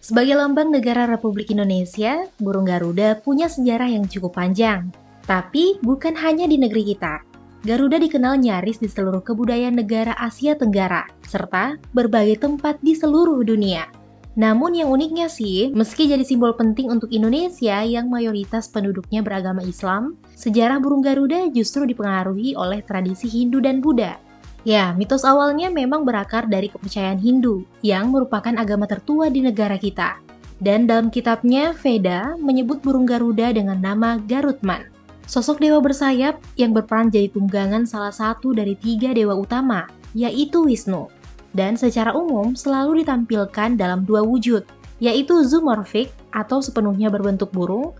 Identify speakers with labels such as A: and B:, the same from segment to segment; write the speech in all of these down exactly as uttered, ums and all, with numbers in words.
A: Sebagai lambang negara Republik Indonesia, burung Garuda punya sejarah yang cukup panjang. Tapi bukan hanya di negeri kita. Garuda dikenal nyaris di seluruh kebudayaan negara Asia Tenggara, serta berbagai tempat di seluruh dunia. Namun yang uniknya sih, meski jadi simbol penting untuk Indonesia yang mayoritas penduduknya beragama Islam, sejarah burung Garuda justru dipengaruhi oleh tradisi Hindu dan Buddha. Ya, mitos awalnya memang berakar dari kepercayaan Hindu, yang merupakan agama tertua di negara kita. Dan dalam kitabnya, Veda menyebut burung Garuda dengan nama Garutman. Sosok dewa bersayap yang berperan jadi tunggangan salah satu dari tiga dewa utama, yaitu Wisnu. Dan secara umum selalu ditampilkan dalam dua wujud, yaitu zoomorphic atau sepenuhnya berbentuk burung,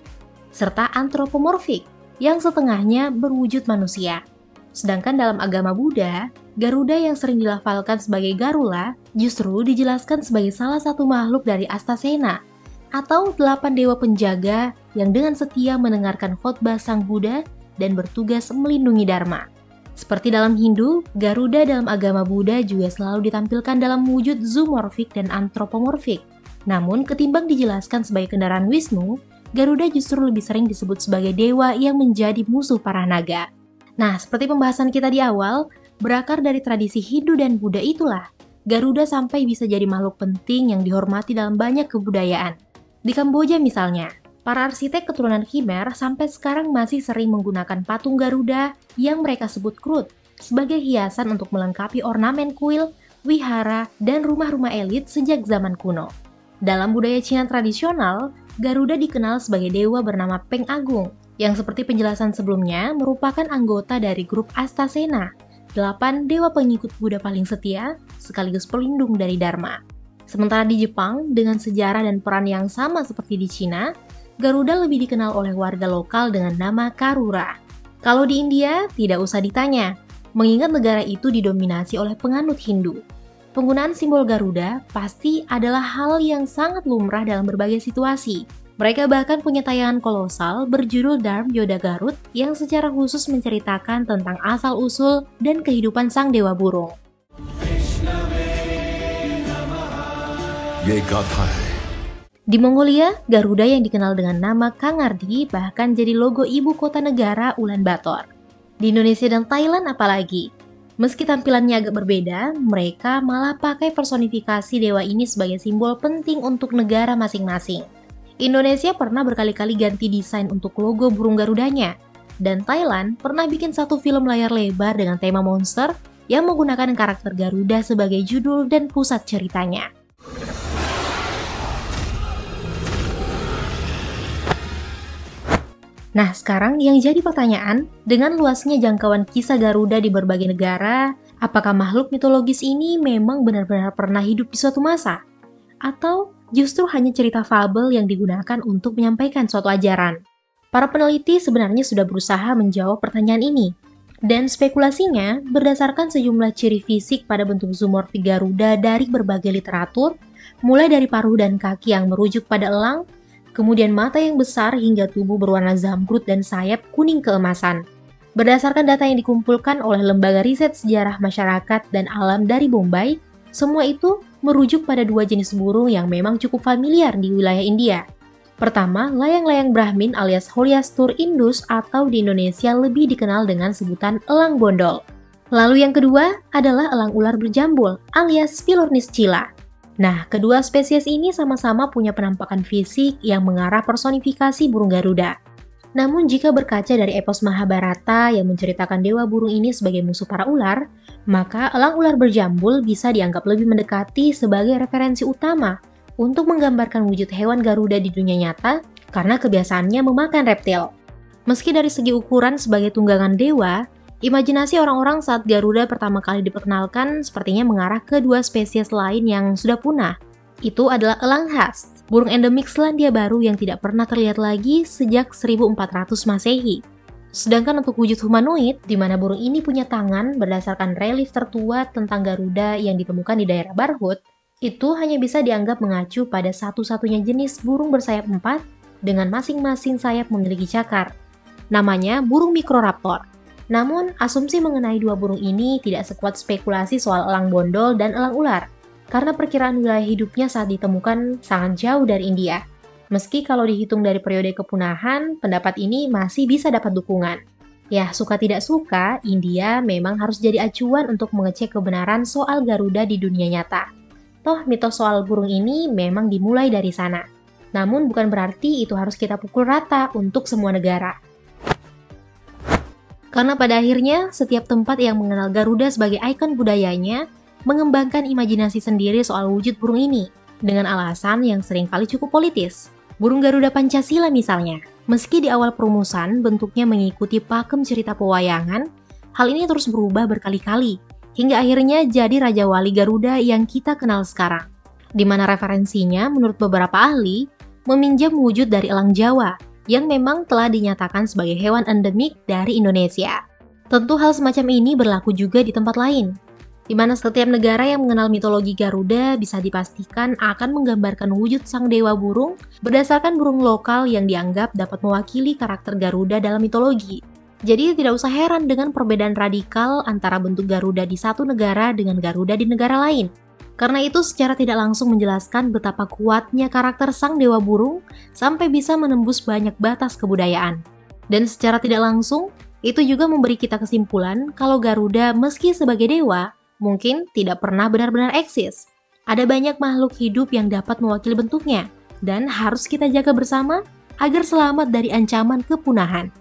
A: serta anthropomorphic yang setengahnya berwujud manusia. Sedangkan dalam agama Buddha, Garuda yang sering dilafalkan sebagai Garula justru dijelaskan sebagai salah satu makhluk dari Astasena, atau delapan dewa penjaga yang dengan setia mendengarkan khotbah Sang Buddha dan bertugas melindungi Dharma. Seperti dalam Hindu, Garuda dalam agama Buddha juga selalu ditampilkan dalam wujud zoomorphic dan anthropomorphic. Namun, ketimbang dijelaskan sebagai kendaraan Wisnu, Garuda justru lebih sering disebut sebagai dewa yang menjadi musuh para naga. Nah, seperti pembahasan kita di awal, berakar dari tradisi Hindu dan Buddha itulah, Garuda sampai bisa jadi makhluk penting yang dihormati dalam banyak kebudayaan. Di Kamboja misalnya, para arsitek keturunan Khmer sampai sekarang masih sering menggunakan patung Garuda yang mereka sebut krut sebagai hiasan untuk melengkapi ornamen kuil, wihara, dan rumah-rumah elit sejak zaman kuno. Dalam budaya Cina tradisional, Garuda dikenal sebagai dewa bernama Peng Agung, yang seperti penjelasan sebelumnya merupakan anggota dari grup Astasena, delapan dewa pengikut Buddha paling setia sekaligus pelindung dari Dharma. Sementara di Jepang, dengan sejarah dan peran yang sama seperti di Cina, Garuda lebih dikenal oleh warga lokal dengan nama Karura. Kalau di India, tidak usah ditanya, mengingat negara itu didominasi oleh penganut Hindu. Penggunaan simbol Garuda pasti adalah hal yang sangat lumrah dalam berbagai situasi. Mereka bahkan punya tayangan kolosal berjudul Dharma Yoda Garut yang secara khusus menceritakan tentang asal-usul dan kehidupan sang dewa burung. Di Mongolia, Garuda yang dikenal dengan nama Kangardi bahkan jadi logo ibu kota negara Ulaanbaatar. Di Indonesia dan Thailand apalagi. Meski tampilannya agak berbeda, mereka malah pakai personifikasi dewa ini sebagai simbol penting untuk negara masing-masing. Indonesia pernah berkali-kali ganti desain untuk logo burung Garudanya, dan Thailand pernah bikin satu film layar lebar dengan tema monster yang menggunakan karakter Garuda sebagai judul dan pusat ceritanya. Nah, sekarang yang jadi pertanyaan, dengan luasnya jangkauan kisah Garuda di berbagai negara, apakah makhluk mitologis ini memang benar-benar pernah hidup di suatu masa? Atau justru hanya cerita fabel yang digunakan untuk menyampaikan suatu ajaran? Para peneliti sebenarnya sudah berusaha menjawab pertanyaan ini. Dan spekulasinya berdasarkan sejumlah ciri fisik pada bentuk zoomorphic Garuda dari berbagai literatur, mulai dari paruh dan kaki yang merujuk pada elang, kemudian mata yang besar hingga tubuh berwarna zamrud dan sayap kuning keemasan. Berdasarkan data yang dikumpulkan oleh Lembaga Riset Sejarah Masyarakat dan Alam dari Bombay, semua itu merujuk pada dua jenis burung yang memang cukup familiar di wilayah India. Pertama, layang-layang Brahmin alias Holiastur indus atau di Indonesia lebih dikenal dengan sebutan elang bondol. Lalu yang kedua adalah elang ular berjambul alias Philornis cila. Nah, kedua spesies ini sama-sama punya penampakan fisik yang mengarah personifikasi burung Garuda. Namun jika berkaca dari epos Mahabharata yang menceritakan dewa burung ini sebagai musuh para ular, maka elang ular berjambul bisa dianggap lebih mendekati sebagai referensi utama untuk menggambarkan wujud hewan Garuda di dunia nyata karena kebiasaannya memakan reptil. Meski dari segi ukuran sebagai tunggangan dewa, imajinasi orang-orang saat Garuda pertama kali diperkenalkan sepertinya mengarah ke dua spesies lain yang sudah punah. Itu adalah elang khas, burung endemik Selandia Baru yang tidak pernah terlihat lagi sejak seribu empat ratus Masehi. Sedangkan untuk wujud humanoid, di mana burung ini punya tangan berdasarkan relief tertua tentang Garuda yang ditemukan di daerah Barhut, itu hanya bisa dianggap mengacu pada satu-satunya jenis burung bersayap empat dengan masing-masing sayap memiliki cakar. Namanya burung Microraptor. Namun, asumsi mengenai dua burung ini tidak sekuat spekulasi soal elang bondol dan elang ular. karena perkiraan wilayah hidupnya saat ditemukan sangat jauh dari India. Meski kalau dihitung dari periode kepunahan, pendapat ini masih bisa dapat dukungan. Ya, suka tidak suka, India memang harus jadi acuan untuk mengecek kebenaran soal Garuda di dunia nyata. Toh, mitos soal burung ini memang dimulai dari sana. Namun bukan berarti itu harus kita pukul rata untuk semua negara. Karena pada akhirnya, setiap tempat yang mengenal Garuda sebagai ikon budayanya, mengembangkan imajinasi sendiri soal wujud burung ini, dengan alasan yang seringkali cukup politis. Burung Garuda Pancasila misalnya, meski di awal perumusan bentuknya mengikuti pakem cerita pewayangan, hal ini terus berubah berkali-kali, hingga akhirnya jadi Raja Wali Garuda yang kita kenal sekarang. Di mana referensinya, menurut beberapa ahli, meminjam wujud dari elang Jawa, yang memang telah dinyatakan sebagai hewan endemik dari Indonesia. Tentu hal semacam ini berlaku juga di tempat lain, di mana setiap negara yang mengenal mitologi Garuda bisa dipastikan akan menggambarkan wujud sang dewa burung berdasarkan burung lokal yang dianggap dapat mewakili karakter Garuda dalam mitologi. Jadi tidak usah heran dengan perbedaan radikal antara bentuk Garuda di satu negara dengan Garuda di negara lain. Karena itu secara tidak langsung menjelaskan betapa kuatnya karakter sang dewa burung sampai bisa menembus banyak batas kebudayaan. Dan secara tidak langsung, itu juga memberi kita kesimpulan kalau Garuda meski sebagai dewa, mungkin tidak pernah benar-benar eksis. Ada banyak makhluk hidup yang dapat mewakili bentuknya, dan harus kita jaga bersama agar selamat dari ancaman kepunahan.